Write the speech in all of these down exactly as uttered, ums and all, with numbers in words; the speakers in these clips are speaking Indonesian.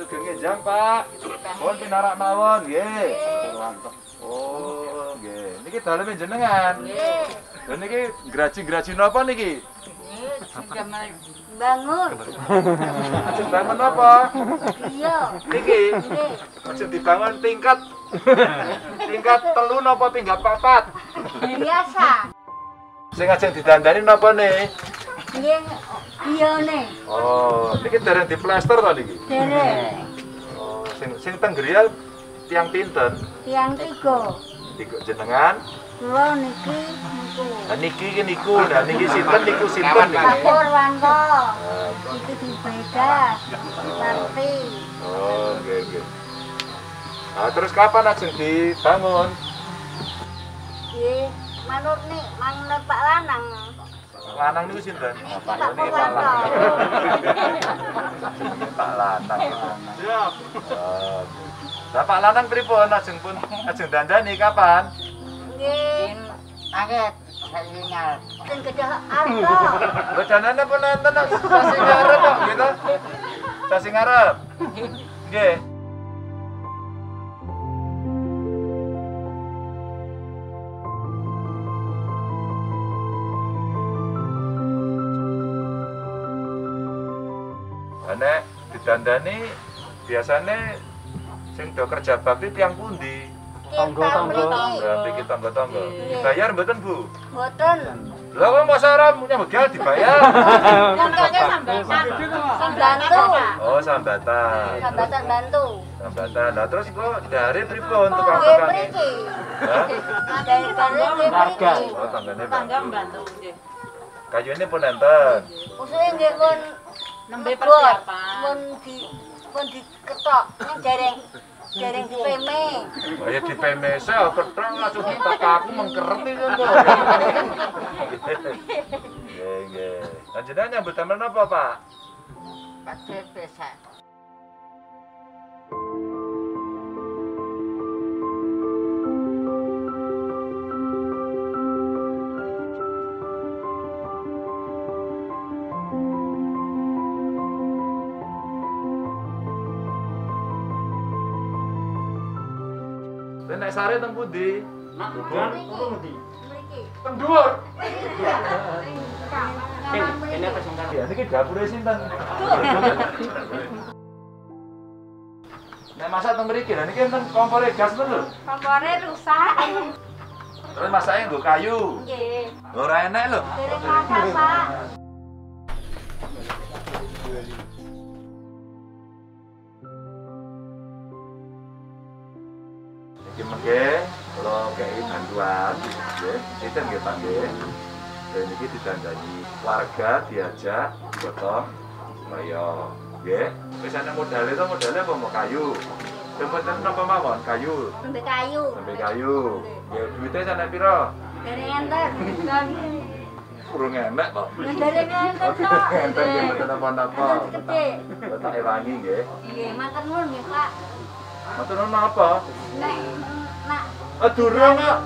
sugeng njang, Pak. Pun pinarak mawon, nggih. Oh, nggih. Niki daleme jenengan. Nggih. Lha niki graji-graji napa niki? Nggih, bangun. Ajeng bangun napa? Iya. Niki Nggih. ajeng dibangun tingkat. Tingkat telu napa tingkat papat? Biasa. Sing ajeng didandani napa nih? Nggih, iya nih. Oh, niki dereng diplester to niki? Dereng. Oh, sing sing teng griya tiang pinten? Tiang tiga. Tiga jenengan. Kula niki niku. Lah niki iki niku, nah niki sinten niku sinten niki? Pak Purwanto. Iki dibeda. Nanti. Oh, nggih nggih. Nah, terus kapan ajeng dibangun? Nggih, manut nih, manut Pak Lanang. Lanang niku sinten? Pak Purwanto. Pak Lanang. Siap. Oh. Lah Pak Lanang pripun ajeng pun ajeng dandani kapan? Nggih. Kaget, saya Sing kedah arto. Bedanane pun nonton sasi ngarep kok gitu. Sasi ngarep. Nggih. Nek didandani biasane sing do kerja bakti tiang pundi? Tangga-tangga. Lah mriki tangga-tangga. Dibayar mboten, Bu? Mboten. Lah kok masa ora nyambut gawe dibayar? Contohnya sambatan. Sambantu. Oh, sambatan. Sambatan bantu. Sambatan. Lah terus kok dari pripun tukang Nggih tukang mriki. Hah? Dari kali nggih mriki. Oh, tanggane Tangga bantu. membantu nggih. Kayune pun enten. Usuke nggih pun Nembe bot, persiapan. pun di pun diketok ning dereng dereng dipeme. Oh ya di P M S ketrang langsung ditak aku mengkeret iki kok. Nggih, nggih. Lan jenengan nyambut damel napa, Pak? Kaget besar. Lah nek sare teng pundi? Mriki. Teng dhuwur. Ini apa sing Ya niki dapure sinten? Nek masak teng mriki, lha niki enten kompore gas ten lho. kompore rusak. Terus masake nggo kayu. Nggih. Ora enak lho. Dereng masak, Pak. Iki mengke kula kei bantuan, nggih. Sinten nggih Pak nggih. Dan iki didandani warga diajak gotong royong, nggih. Wis ana modale to, modale apa mau kayu. Tempat napa mawon kayu. Nembe kayu. Sampai kayu. Ya duitnya sana piro? Dereng enten. Kurang enak kok. Dereng enten tok. Enten nggih mboten napa-napa. Gede. Tak ewangi nggih. Nggih, matur nuwun nggih, Pak. Matur nuwun napa? Nek nak Ah durung kok.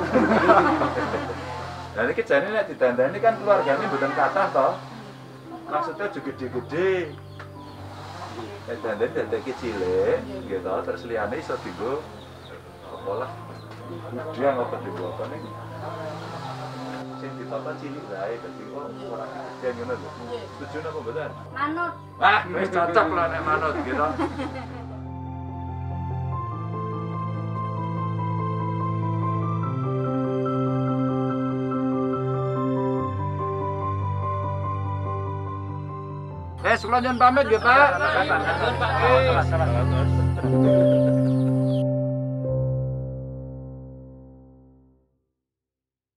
Lah niki jane nek didandani kan keluargane mboten kathah to. Maksudnya juga gede-gede. Nek dandani dandani cilik, nggih to, terus liyane iso dienggo apa lah. Dia ngapa dienggo apa nih? Sing ditata cilik wae dadi kok ora kajian ngono lho. Setuju napa mboten? manut. Wah, wis cocok lah nek manut gitu. Eh, kula nyuwun pamit nggih, Pak. Pak.